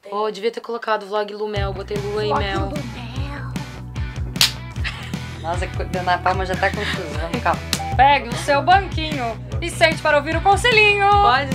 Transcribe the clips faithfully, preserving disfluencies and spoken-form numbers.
Oh, devia ter colocado vlog Lu Mel, botei Lua e Mel. Nossa, Ana Palma já tá confusa, vamos calma. Pegue o seu banquinho e sente para ouvir o conselhinho. Pode?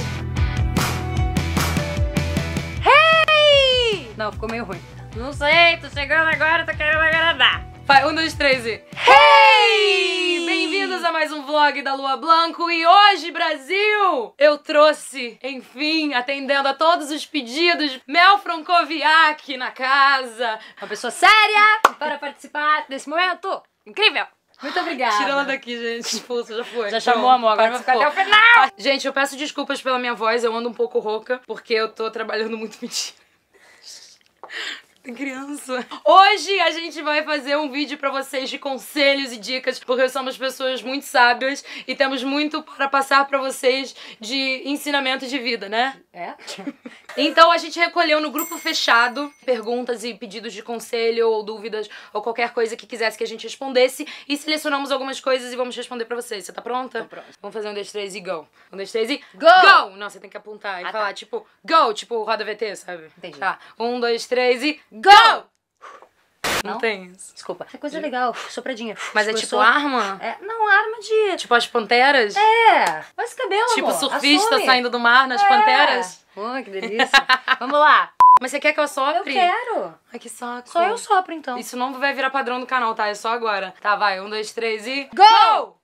Hey! Não, ficou meio ruim. Não sei, tô chegando agora, tô querendo agradar. Vai, um, dois, três e... Hey! Bem-vindos a mais um vlog da Lua Blanco e hoje, Brasil, eu trouxe, enfim, atendendo a todos os pedidos, Mel Francoviac na casa. Uma pessoa séria para participar desse momento incrível. Muito obrigada. Tira ela daqui, gente. Expulsa, já foi. Já chamou, amor, agora vai ficar até o Participou. final. Gente, eu peço desculpas pela minha voz, eu ando um pouco rouca, porque eu tô trabalhando muito mentira. Tem criança. Hoje a gente vai fazer um vídeo pra vocês de conselhos e dicas, porque somos pessoas muito sábias e temos muito para passar pra vocês de ensinamento de vida, né? É? Então a gente recolheu no grupo fechado perguntas e pedidos de conselho ou dúvidas ou qualquer coisa que quisesse que a gente respondesse e selecionamos algumas coisas e vamos responder pra vocês. Você tá pronta? Tô pronta. Vamos fazer um, dois, três e go. Um, dois, três e Go! Go! Não, você tem que apontar e Ah, falar tá. tipo go, tipo roda V T, sabe? Entendi. Tá. Um, dois, três e Go! Não, Não? tem isso. Desculpa. É coisa legal, sopradinha. Mas é tipo Esforçou. arma? É, não, arma de... Tipo as panteras? É, faz cabelo, Tipo amor. surfista Assume. saindo do mar nas É. panteras? Oh, que delícia. Vamos lá. Mas você quer que eu Eu sopre? quero. Ai, que saco. Só eu sopro, então. Isso não vai virar padrão do canal, tá? É só agora. Tá, vai. Um, dois, três e... Go!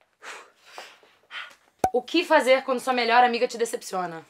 O que fazer quando sua melhor amiga te decepciona?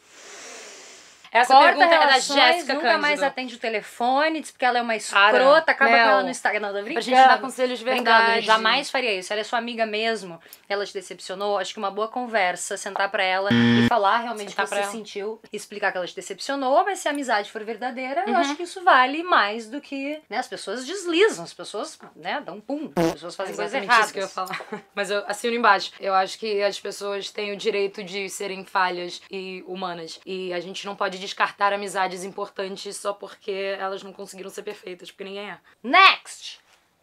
Essa Corta pergunta é da relações, Jéssica nunca Cândido. mais atende o telefone, diz porque ela é uma Cara, escrota, acaba Mel, com ela no Instagram. Não, tô brincando. pra gente dar conselhos de Brincando, verdade. jamais faria isso. Ela é sua amiga mesmo, ela te decepcionou. Acho que uma boa conversa, sentar pra ela e falar realmente o Sentar que pra você ela. sentiu, explicar que ela te decepcionou, mas se a amizade for verdadeira, eu Uhum. acho que isso vale mais do que, né, as pessoas deslizam, as pessoas, né, dão pum, as pessoas fazem coisas Exatamente erradas. isso que eu ia falar. Mas eu assino embaixo. Eu acho que as pessoas têm o direito de serem falhas e humanas. E a gente não pode descartar amizades importantes só porque elas não conseguiram ser perfeitas, porque ninguém é. Next!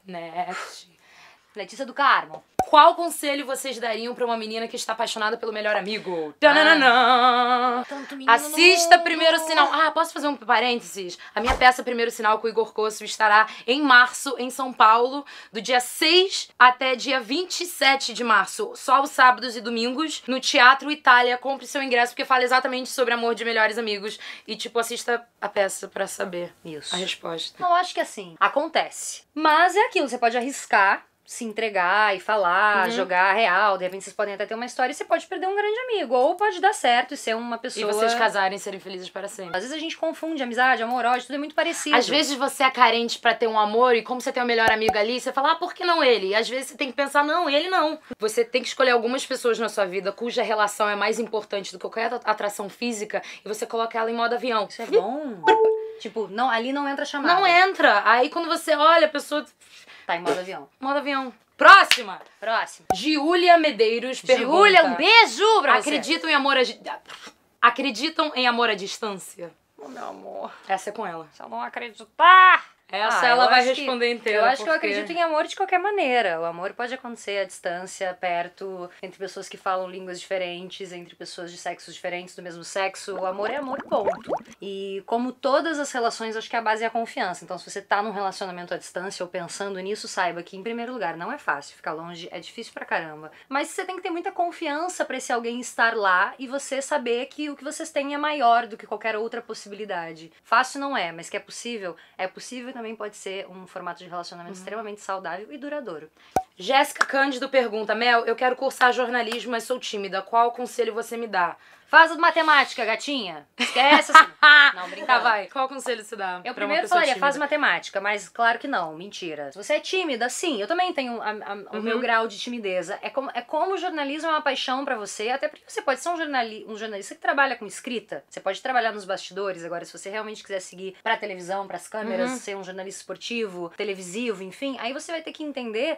Next. Letícia do Carmo. Qual conselho vocês dariam pra uma menina que está apaixonada pelo melhor amigo? Tananana. Tanto menino Assista no Primeiro mundo. Sinal. Ah, posso fazer um parênteses? A minha peça Primeiro Sinal com o Igor Cosso estará em março, em São Paulo, do dia seis até dia vinte e sete de março. Só os sábados e domingos, no Teatro Itália. Compre seu ingresso, porque fala exatamente sobre amor de melhores amigos. E, tipo, assista a peça pra saber Isso. a resposta. Eu acho que assim, acontece. Mas é aquilo, você pode arriscar, se entregar e falar, Uhum. jogar real. De repente vocês podem até ter uma história e você pode perder um grande amigo. Ou pode dar certo e ser uma E pessoa... vocês casarem e serem felizes para sempre. Às vezes a gente confunde amizade, amor, ódio, tudo é muito parecido. Às vezes você é carente pra ter um amor e como você tem o melhor amigo ali, você fala, ah, por que não ele? E às vezes você tem que pensar, não, ele não. Você tem que escolher algumas pessoas na sua vida cuja relação é mais importante do que qualquer atração física e você coloca ela em modo avião. Isso é bom. Tipo, não, ali não entra chamada. Não entra. Aí quando você olha, a pessoa... Tá em modo avião. Modo avião. Próxima! Próximo. Giulia Medeiros pergunta... Giulia, um beijo pra você. Acreditam em amor a... di- Acreditam em amor à distância? Oh, meu amor, Essa é com ela. se eu não acreditar... Essa Ah, ela eu vai acho que- responder inteira. Eu acho que eu porque- acredito em amor de qualquer maneira. O amor pode acontecer à distância, perto, entre pessoas que falam línguas diferentes, entre pessoas de sexos diferentes, do mesmo sexo. O amor é amor, ponto. E como todas as relações, acho que a base é a confiança. Então, se você tá num relacionamento à distância ou pensando nisso, saiba que, em primeiro lugar, não é fácil. Ficar longe é difícil pra caramba. Mas você tem que ter muita confiança pra esse alguém estar lá e você saber que o que vocês têm é maior do que qualquer outra possibilidade. Fácil não é, mas que é possível, é possível e também pode ser um formato de relacionamento extremamente saudável e duradouro. Jéssica Cândido pergunta, Mel, eu quero cursar jornalismo, mas sou tímida. Qual conselho você me dá? Faz matemática, gatinha. Esquece assim. Não, brincadeira. Tá, vai. Qual conselho você dá? Eu pra uma primeiro pessoa falaria, tímida? faz matemática, mas claro que não, mentira. Se você é tímida, sim, eu também tenho a- a- o Uhum. meu grau de timideza. É como, é como o jornalismo é uma paixão pra você, até porque você pode ser um, jornali um jornalista que trabalha com escrita, você pode trabalhar nos bastidores, agora se você realmente quiser seguir pra televisão, pras câmeras, Uhum. ser um jornalista esportivo, televisivo, enfim, aí você vai ter que entender até que ponto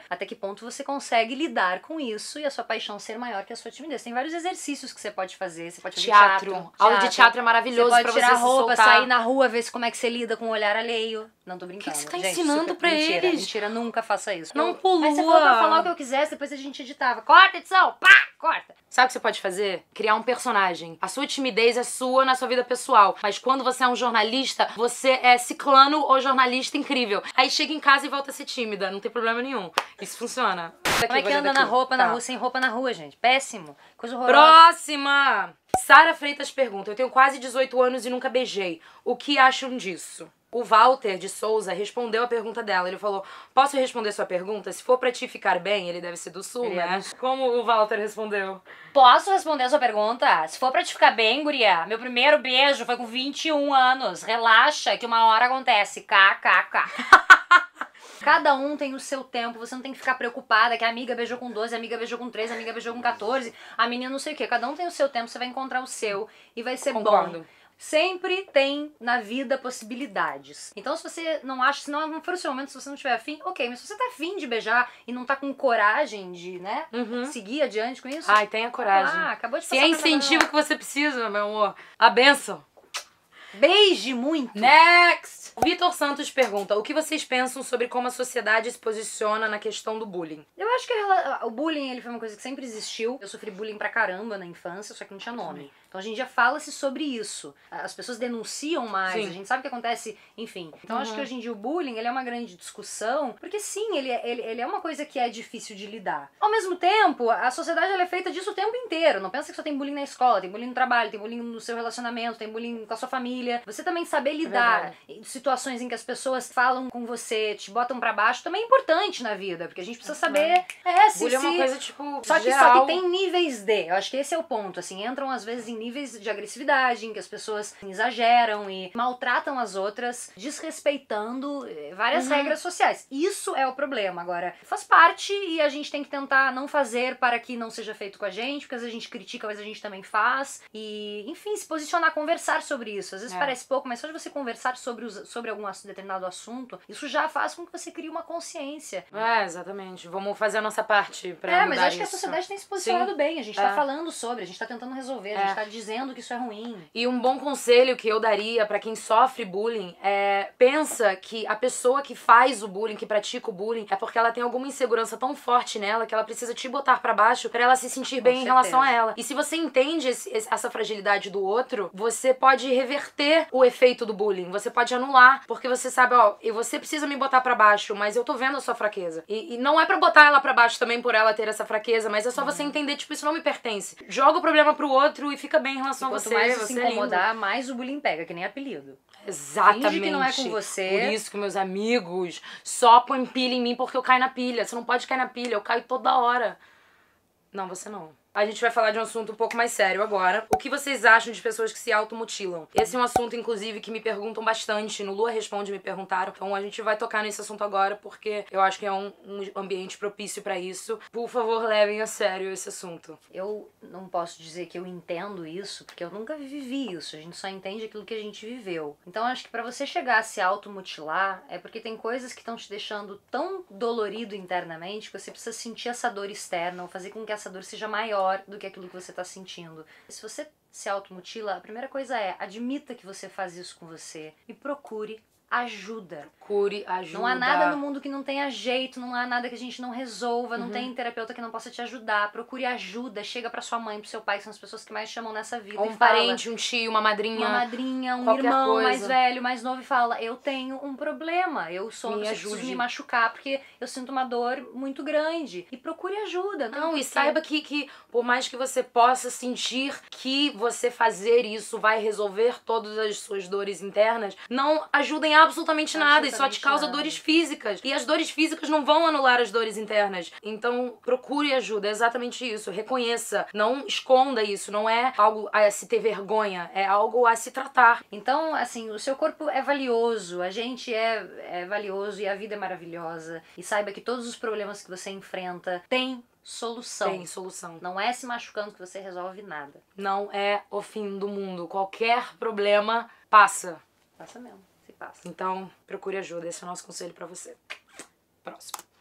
ponto você consegue lidar com isso e a sua paixão ser maior que a sua timidez. Tem vários exercícios que você pode fazer. Você pode fazer Teatro. teatro. Aula de teatro é maravilhoso você pra pode você tirar se roupa, soltar. sair na rua, ver se como é que você lida com o olhar alheio. Não tô brincando. O que que você tá Gente, ensinando super... pra mentira, eles? Mentira, nunca faça isso. Não Eu... polua. Aí você falou pra eu falar o que eu quisesse, depois a gente editava. Corta, edição! Pá! Corta! Sabe o que você pode fazer? Criar um personagem. A sua timidez é sua na sua vida pessoal. Mas quando você é um jornalista, você é ciclano ou jornalista incrível. Aí chega em casa e volta a ser tímida. Não tem problema nenhum. Isso funciona. Daqui, Como é que anda daqui. na roupa, Tá. na rua, sem roupa na rua, gente? Péssimo. Coisa horrorosa. Próxima! Sara Freitas pergunta: eu tenho quase dezoito anos e nunca beijei. O que acham disso? O Walter de Souza respondeu a pergunta dela. Ele falou: posso responder sua pergunta? Se for pra te ficar bem, ele deve ser do sul, Ele né? é do Como o Walter respondeu? Posso responder a sua pergunta? Se for pra te ficar bem, guria, meu primeiro beijo foi com vinte e um anos. Relaxa que uma hora acontece. Kkk. Cada um tem o seu tempo, você não tem que ficar preocupada que a amiga beijou com doze, a amiga beijou com treze, a amiga beijou com quatorze, a menina não sei o que. Cada um tem o seu tempo, você vai encontrar o seu e vai ser Concordo. bom. Sempre tem na vida possibilidades. Então se você não acha, se não for o seu momento, se você não tiver afim, ok. Mas se você tá afim de beijar e não tá com coragem de, né, Uhum. seguir adiante com isso... Ai, tenha coragem. Ah, acabou de Se passar é pra incentivo que você precisa, meu amor, a benção. Beije muito. Next! Vitor Santos pergunta: o que vocês pensam sobre como a sociedade se posiciona na questão do bullying? Eu acho que a- o bullying ele foi uma coisa que sempre existiu. Eu sofri bullying pra caramba na infância, só que não tinha nome. Então a gente já fala-se sobre isso. As pessoas denunciam mais, Sim. a gente sabe o que acontece, enfim. Então acho que hoje em dia o bullying ele é uma grande discussão, porque sim, ele é, ele, ele é uma coisa que é difícil de lidar. Ao mesmo tempo, a sociedade ela é feita disso o tempo inteiro. Não pensa que só tem bullying na escola, tem bullying no trabalho, tem bullying no seu relacionamento, tem bullying com a sua família. Você também saber lidar em situações em que as pessoas falam com você, te botam pra baixo, também é importante na vida, porque a gente precisa saber... É, se, Bullying é uma se- coisa, tipo, Só que, geral. só que tem níveis de, eu acho que esse é o ponto, assim, entram às vezes em níveis de agressividade, em que as pessoas exageram e maltratam as outras, desrespeitando eh, várias Uhum. regras sociais. Isso é o problema. Agora, faz parte e a gente tem que tentar não fazer para que não seja feito com a gente, porque às vezes a gente critica, mas a gente também faz. E, enfim, se posicionar, conversar sobre isso. Às vezes É. parece pouco, mas só de você conversar sobre, os, sobre algum ass- determinado assunto, isso já faz com que você crie uma consciência. É, exatamente. Vamos fazer a nossa parte pra É, mudar mas eu acho que a isso. sociedade tem se posicionado Sim. bem. A gente É. tá falando sobre, a gente tá tentando resolver, a gente É. tá dizendo que isso é ruim. E um bom conselho que eu daria pra quem sofre bullying é: pensa que a pessoa que faz o bullying, que pratica o bullying, é porque ela tem alguma insegurança tão forte nela que ela precisa te botar pra baixo pra ela se sentir bem em certeza. relação a ela. E se você entende esse- esse- essa fragilidade do outro, você pode reverter o efeito do bullying. Você pode anular, porque você sabe, ó, e você precisa me botar pra baixo, mas eu tô vendo a sua fraqueza. E, e não é pra botar ela pra baixo também por ela ter essa fraqueza, mas é só você entender, tipo, isso não me pertence. Joga o problema pro outro e fica bem em relação a Quanto você. mais você você se é lindo. incomodar, mais o bullying pega, que nem apelido. Exatamente. Finge que não é com você. Por isso que meus amigos só põem pilha em mim porque eu caio na pilha. Você não pode cair na pilha, eu caio toda hora. Não, você não. A gente vai falar de um assunto um pouco mais sério agora. O que vocês acham de pessoas que se automutilam? Esse é um assunto, inclusive, que me perguntam bastante. No Lua Responde me perguntaram. Então a gente vai tocar nesse assunto agora porque eu acho que é um, um ambiente propício pra isso. Por favor, levem a sério esse assunto. Eu não posso dizer que eu entendo isso, porque eu nunca vivi isso. A gente só entende aquilo que a gente viveu. Então acho que pra você chegar a se automutilar, é porque tem coisas que estão te deixando tão dolorido internamente que você precisa sentir essa dor externa ou fazer com que essa dor seja maior do que aquilo que você tá sentindo. Se você se automutila, a primeira coisa é admita que você faz isso com você e procure ajuda. Cure, ajuda. Não há nada no mundo que não tenha jeito, não há nada que a gente não resolva, Uhum. não tem terapeuta que não possa te ajudar. Procure ajuda, chega pra sua mãe, pro seu pai, que são as pessoas que mais chamam nessa vida. Ou e um fala, parente, um tio, uma madrinha. uma madrinha, um qualquer irmão coisa. mais velho, mais novo, e fala: eu tenho um problema, eu sou uma Me pessoa que preciso ajude. me machucar porque eu sinto uma dor muito grande. E procure ajuda. Não, e porque- saiba que, que por mais que você possa sentir que você fazer isso vai resolver todas as suas dores internas, não ajudem absolutamente nada. Isso só te Absolutamente causa nada. dores físicas. E as dores físicas não vão anular as dores internas. Então, procure ajuda. É exatamente isso. Reconheça. Não esconda isso. Não é algo a se ter vergonha. É algo a se tratar. Então, assim, o seu corpo é valioso, a gente é, é valioso e a vida é maravilhosa. E saiba que todos os problemas que você enfrenta têm solução. Tem solução. Não é se machucando que você resolve nada. Não é o fim do mundo. Qualquer problema passa. Passa mesmo, se passa. Então, procure ajuda. Esse é o nosso conselho pra você. Próximo.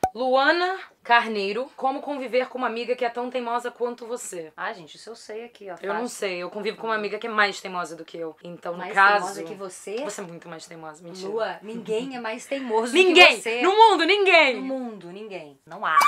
Luana Carneiro, como conviver com uma amiga que é tão teimosa quanto você? Ah, gente, isso eu sei aqui, ó. Eu não sei, eu convivo com uma amiga que é mais teimosa do que eu. Então, no Mais caso... teimosa que você? Você é muito mais teimosa, mentira. Lua, ninguém é mais teimoso Ninguém! que você. No mundo, ninguém! No mundo, ninguém. Não há.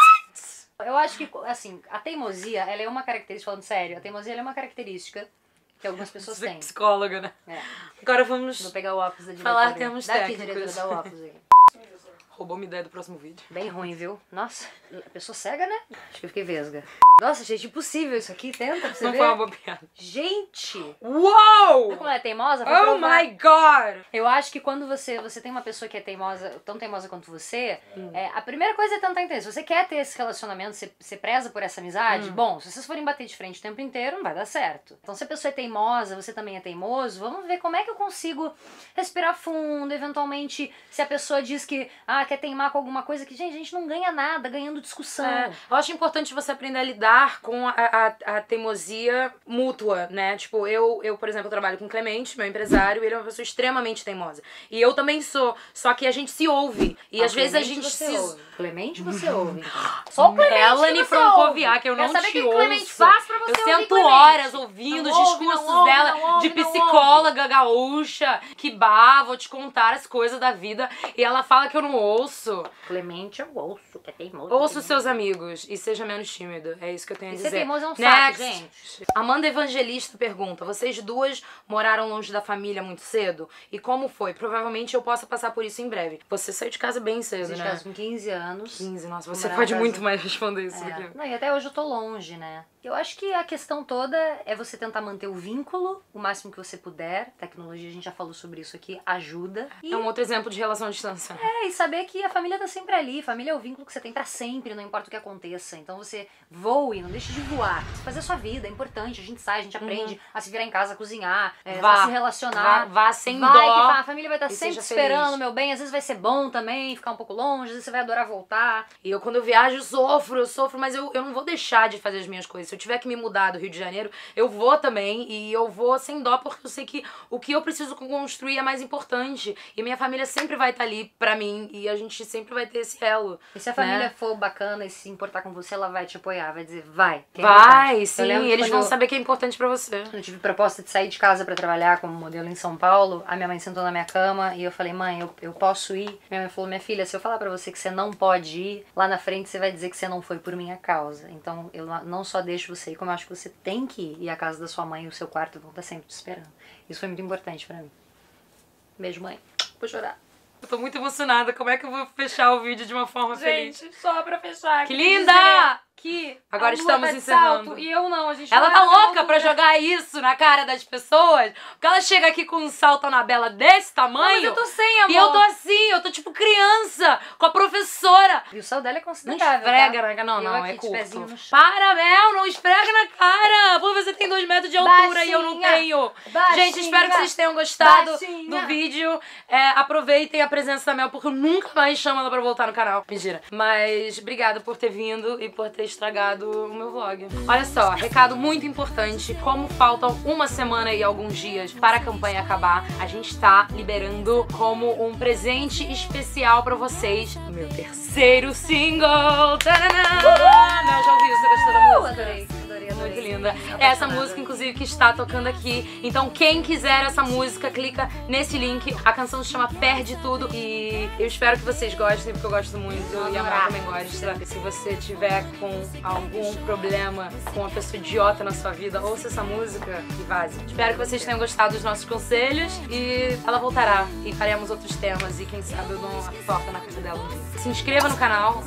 Eu acho que, assim, a teimosia, ela é uma característica, falando sério, a teimosia ela é uma característica que algumas pessoas Você é têm. psicóloga, né? É. Agora vamos Vou pegar o óculos da diretora. falar termos Daqui, técnicos. diretora, dá o óculos aí. Roubou uma ideia do próximo vídeo. Bem ruim, viu? Nossa, a pessoa cega, né? Acho que eu fiquei vesga. Nossa, gente, impossível isso aqui. Tenta pra você Não ver. foi uma boa piada. Gente! Uou! Viu como ela é teimosa? Vou Oh provar. my god! Eu acho que quando você, você tem uma pessoa que é teimosa, tão teimosa quanto você, hum. é, a primeira coisa é tentar entender. Se você quer ter esse relacionamento, você, você preza por essa amizade, hum. bom, se vocês forem bater de frente o tempo inteiro, não vai dar certo. Então se a pessoa é teimosa, você também é teimoso, vamos ver como é que eu consigo respirar fundo, eventualmente, se a pessoa diz que ah, quer teimar com alguma coisa, que, gente, a gente não ganha nada ganhando discussão. É, eu acho importante você aprender a lidar com a, a, a teimosia mútua, né? Tipo, eu, eu, por exemplo, eu trabalho com o Clemente, meu empresário, e ele é uma pessoa extremamente teimosa. E eu também sou, só que a gente se ouve. E ah, às vezes a Clemente gente você se... ouve. Clemente você ouve. Só o Clemente Melanie Francoviac, eu não Quer saber te que ouço. Clemente faz pra você eu ouvir sento Clemente? horas ouvindo Não os ouve, discursos não ouve, dela não ouve, de não psicóloga gaúcha, que bah, vou te contar as coisas da vida. E ela fala que eu não ouço. Clemente eu ouço, que é teimoso. Ouça os seus amigos e seja menos tímido. É isso que eu tenho a E dizer. ser teimoso é um saco, Next. gente. Amanda Evangelista pergunta: vocês duas moraram longe da família muito cedo? E como foi? Provavelmente eu possa passar por isso em breve. Você saiu de casa bem cedo, Você né? de casa com quinze anos. quinze, nossa, você morar pode na casa- muito mais responder isso do É. que eu. Não, e até hoje eu tô longe, né? Eu acho que a questão toda é você tentar manter o vínculo o máximo que você puder. Tecnologia, a gente já falou sobre isso aqui, ajuda. E, É um outro exemplo de relação à distância. é, e saber que a família tá sempre ali. Família é o vínculo que você tem pra sempre, não importa o que aconteça. Então você voe, não deixe de voar. Fazer a sua vida, é importante. A gente sai, a gente aprende a se virar em casa, a cozinhar, é, Vá. a se relacionar. Vá, vá sem Vai, dó. que a família vai estar e sempre seja te esperando, feliz. meu bem. Às vezes vai ser bom também, ficar um pouco longe, às vezes você vai adorar voltar. E eu, quando eu viajo, eu sofro, eu sofro, mas eu, eu não vou deixar de fazer as minhas coisas. Se eu tiver que me mudar do Rio de Janeiro, eu vou também. E eu vou sem dó, porque eu sei que o que eu preciso construir é mais importante. E minha família sempre vai estar ali pra mim. E a gente sempre vai ter esse elo. E se a né? família for bacana e se importar com você, ela vai te apoiar, vai dizer, vai. que é Vai, importante. sim. Eu lembro que Eles quando vão eu- saber que é importante pra você. Quando eu tive proposta de sair de casa pra trabalhar como modelo em São Paulo, a minha mãe sentou na minha cama e eu falei, mãe, eu, eu posso ir? Minha mãe falou, minha filha, se eu falar pra você que você não pode ir, lá na frente você vai dizer que você não foi por minha causa. Então eu não só deixo você ir, como eu acho que você tem que ir. E a casa da sua mãe e o seu quarto vão estar sempre te esperando. Isso foi muito importante pra mim. Beijo, mãe. Vou chorar. Eu tô muito emocionada. Como é que eu vou fechar o vídeo de uma forma feliz? Gente, só pra fechar. Que queria linda! dizer Que Agora a Lua estamos tá de encerrando. salto e eu não, a gente Ela não tá é da louca altura. pra jogar isso na cara das pessoas. Porque ela chega aqui com um salto Anabela desse Não, tamanho. mas eu tô sem, amor. E eu tô assim, eu tô tipo criança, com a professora. E o sal dela é Não considerável, esfrega tá? na cara. Não, Eu não, aqui é de curto. pezinho no chão. Para, Mel, não esfrega na cara. Pô, você tem dois metros de altura e eu não Baixinha. tenho. Baixinha. Gente, espero que vocês tenham gostado Baixinha. do vídeo. É, aproveitem a presença da Mel, porque eu nunca mais chamo ela pra voltar no canal. Mentira. Mas obrigada por ter vindo e por ter estragado o meu vlog. Olha só, recado muito importante. Como faltam uma semana e alguns dias para a campanha acabar, a gente tá liberando como um presente especial pra vocês o meu terceiro single. Tadadã! Mel, já ouviu? Você gostou da Eu música? adorei, adorei, adorei. Muito linda. Apaixonada. Essa música, inclusive, que está tocando aqui. Então, quem quiser essa música, clica nesse link. A canção se chama Perde Tudo. E eu espero que vocês gostem, porque eu gosto muito. E a Mara também gosta. Se você tiver com algum problema com uma pessoa idiota na sua vida, ouça essa música e vaze. Espero que vocês tenham gostado dos nossos conselhos. E ela voltará. E faremos outros temas. E quem sabe eu dou uma torta na casa dela um dia. Se inscreva no canal.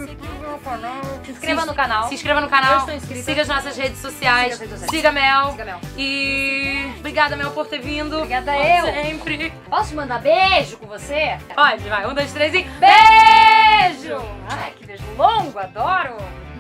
Se inscreva no canal. Se inscreva no canal. Eu estou inscrita. Siga as nossas redes sociais. Siga as redes sociais. Siga a Mel. Siga a Mel. E obrigada, Mel, por ter vindo. Obrigada Como eu. sempre. Posso mandar beijo com você? Pode, vai. Um, dois, três e... Beijo! Ai, que beijo longo, adoro!